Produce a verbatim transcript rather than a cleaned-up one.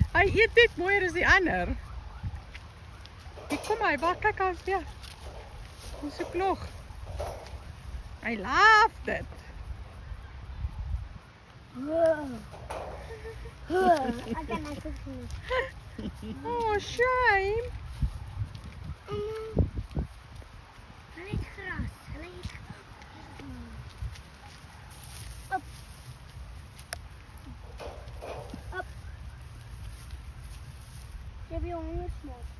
Hy eet net mooier as die ander. Hier kom hy, waar kyk hy weer. Hoe so klog. Hy laaf dit. Oh, shame. Hulle eet gras. Hulle eet op. Op. Jy wil hom smaak.